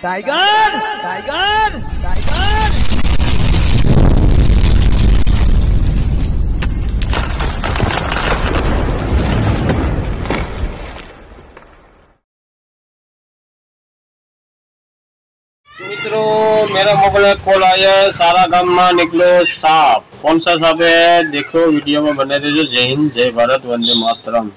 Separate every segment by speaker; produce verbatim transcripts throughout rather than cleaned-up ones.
Speaker 1: Tiger tiger tiger
Speaker 2: मित्रों मेरा mobile में कॉल आया है। सारा गांव में निकलो साफ। कौन सा साफ है देखो वीडियो में बने रहिए। जय हिंद जय भारत वंदे मातरम।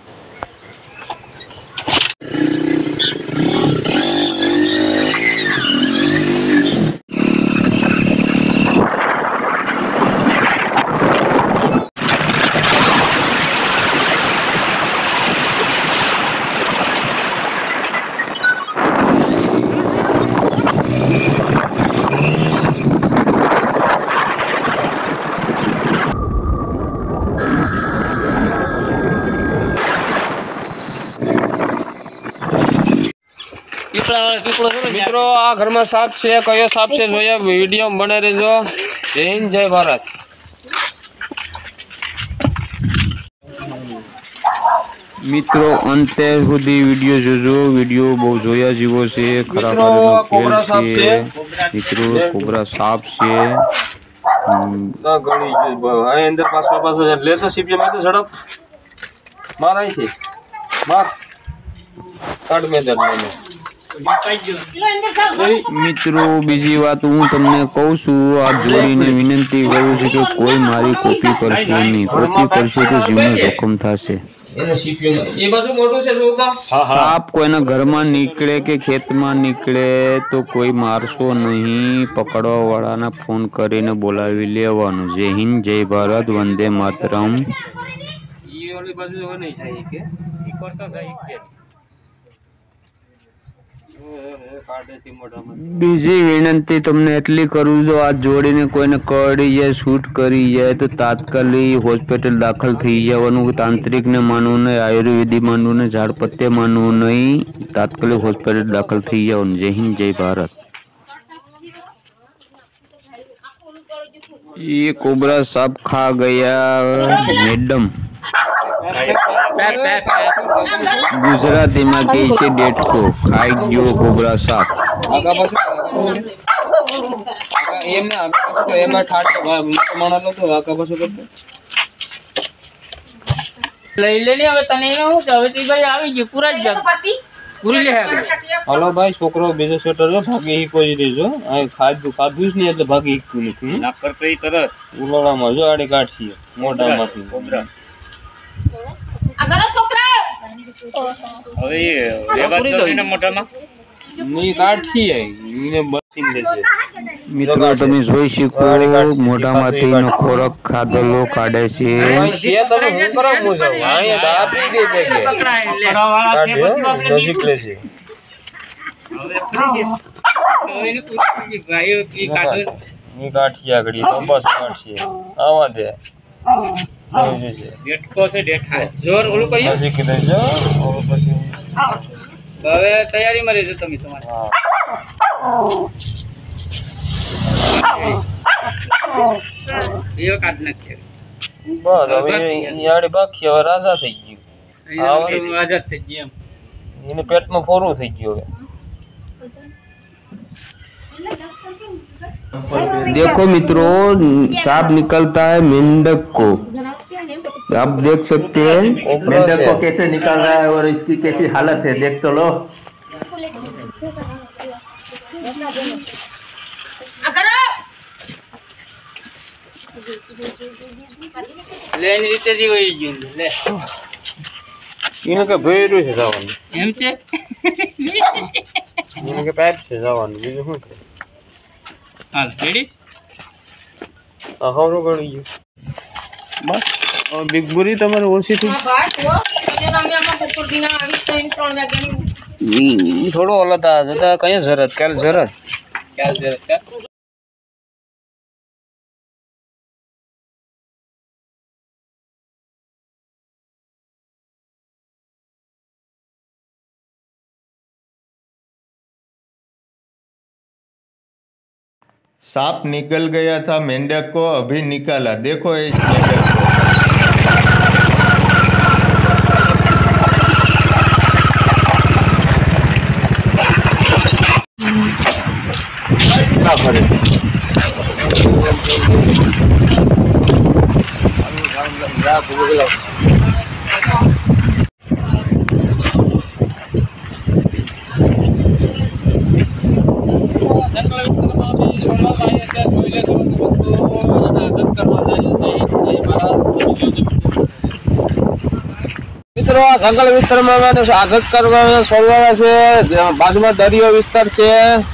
Speaker 2: मित्रों आ घर में साफ से कयो साफ से जोया वीडियो में बने रहो। जय हिंद जय भारत।
Speaker 3: मित्रों अंते सुधी वीडियो जोजो। वीडियो बहुत जोया जीवो से खरा
Speaker 2: कोबरा साफ से
Speaker 3: मित्रों कोबरा साफ से
Speaker 2: ना गणी है अंदर पास में पास ले से सीपी में तो झड़प मार आई थी मार काट में जड़ में।
Speaker 3: मित्रों बीजी बात हूँ तमने कहूं छू आ जोड़ीने विनंती करूं छू कि कोई मारी कॉपी करशो नहीं। कॉपी करशो तो जीवन जोखम थाशे।
Speaker 2: ये बाजू मोटो से जोता
Speaker 3: साप कोईना घर में निकले के खेत में निकले तो कोई मारशो नहीं। पकड़वा वाला ना फोन करीने बोलावी लेवानुं। जय हिंद जय भारत वंदे मातरम।
Speaker 2: ये वाली बाजू हो नहीं चाहिए के ई करता जाई के
Speaker 3: बीजी विनंती तमने एटली करूं जो आज जोड़ीने कोईने कड़ी जाए शूट करी जाए तो तात्कालिक होस्पिटल दाखल थी जवानुं। तांत्रिक ने मानवू नहीं, आयुर्वेदिक मानवू नहीं, झाड़ पत्ते मानवू नहीं। तात्कालिक होस्पिटल दाखल थी जवानुं। जय हिंद जय भारत। ये कोबरा साप खा गया मैडम। गुजराती में कैसे डेट को खाई गयो कोबरा साप।
Speaker 2: आगा पाछो आगा एम ने आगा पाछो तो एमा ठाट माणा लो तो आगा पाछो करते
Speaker 4: લઈ લેને હવે તને એને હું હવે તી ભાઈ આવી ગયો પૂરા જ પૂરી લે હવે
Speaker 2: હાલો ભાઈ છોકરો બીજો સેટર જો ભાગી હી કોઈ રેજો આ ખાધું ખાધું જ નહીં એટલે ભાગી હીકતું નથી ના કરતો ઈ તરત ઉલોડામાં જો આડી કાઢી મોઢામાંથી કોબરા
Speaker 4: આગળ છોકરા
Speaker 2: હવે લેવા દો એને મોઢામાં ની કાઢી ઈને બચીને લેશે।
Speaker 3: मित्रों તમે જોઈ શકો મોઢામાંથી નો ખોરાક ખાધેલો કાઢે છે।
Speaker 2: છે તમે હું કરો મુજો આયા દાબી દે દે
Speaker 4: પકડાય લે પકડવાવાળા છે પછી આપણે
Speaker 2: નજીક લેશે
Speaker 4: હવે પકડી એને પૂછી ભાઈઓ કી કાઢો
Speaker 2: ની કાઠી આગળી તંબાસુ કાઢી આવા દે જોઈ છે ડેટકો છે ડેઠા જોર ઓલું કર્યું નજીક લેજો ઓલો પછી
Speaker 4: હવે તૈયારીમાં રહેજો તમે તમારે
Speaker 2: હા
Speaker 4: એ કાઢ નાખે
Speaker 2: બસ હવે યાડી બાકી હવે રાજા થઈ ગયું
Speaker 4: અહીંયા આઝાદ થઈ ગયું
Speaker 2: એમ એને પેટમાં ફોરું થઈ ગયું હવે।
Speaker 3: देखो मित्रों सांप निकलता है मेंढक को। आप देख सकते हैं
Speaker 5: मेंढक को कैसे निकाल रहा है और इसकी कैसी हालत है देख तो लो।
Speaker 4: ले એની રીતે જ વહી ગયું લે
Speaker 2: એને કે ભેરું છે જવાનું
Speaker 4: એમ છે
Speaker 2: એને કે પેટ છે જવાનું બીજું શું કરે
Speaker 4: હાલ રેડી
Speaker 2: આ હવરો ગળી ગયું બસ હવે બિગ બુરી તમારે ઓછી થઈ
Speaker 4: હા ભાઈ તો એને અમે આમાં બપોર દિના આવી તો એને ત્રણ વાગ્યાની
Speaker 2: થોડો ઓલતા જતા કઈ જરત કાલ જરત
Speaker 4: ક્યાં જરા ક્યાં
Speaker 5: सांप निकल गया था मेंढक को अभी निकाला। देखो इस मेंढक को।
Speaker 2: ના ફરે. મિત્રો આ જંગલ વિસ્તારમાં આઝાદ કરવા છોડવાના છે. બાજુમાં દરિયો વિસ્તાર છે,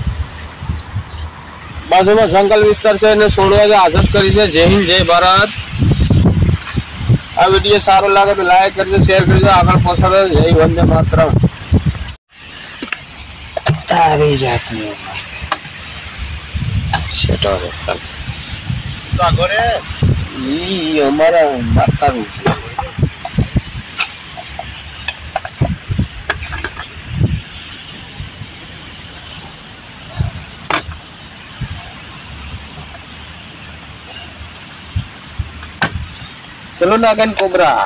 Speaker 2: બાજુમાં જંગલ વિસ્તાર છે અને છોડવા આઝાદ કરી છે. જય હિન્દ, જય ભારત. આ વિડીયો સારો લાગે તો લાઈક કરજો, શેર કરજો, આગળ પહોંચાડો. જય વંદે માતરમ. તારી જાતની સેટો રે સાગરે ઈ અમારા માતાનું છે. चलो नागन कोबरा.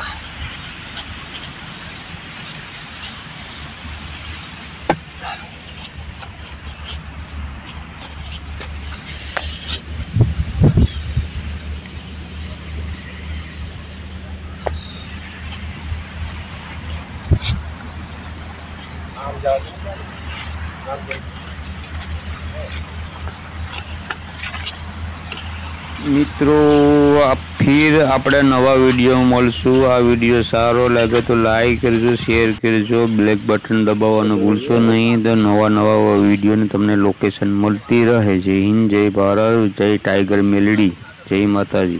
Speaker 3: મિત્રો ફિર આપણે નવા વિડીયો મળશું. આ વિડીયો સારો લાગે તો લાઈક કરજો, શેર કરજો, બ્લેક બટન દબાવવાનું ભૂલશો નહીં. તો નવા નવા વિડીયોની તમને લોકેશન મળતી રહે. જય હિન્દ, જય ભારત, જય ટાઈગર મેલડી, જય માતાજી.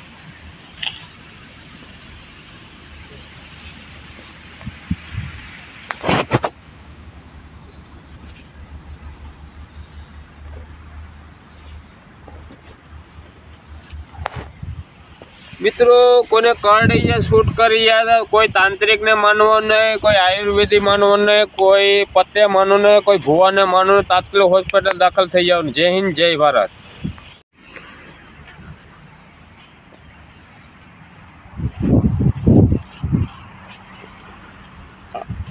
Speaker 2: મિત્રો કોઈને કરડી શૂટ કરી જાય, કોઈ તાંત્રિક ને માનવો નહીં, કોઈ આયુર્વેદિક માનવો નહીં, કોઈ પત્તે માનવું નહીં, કોઈ ભુવાને માનવું, તાત્કાલિક હોસ્પિટલ દાખલ થઈ જવાનું. જય હિન્દ, જય ભારત.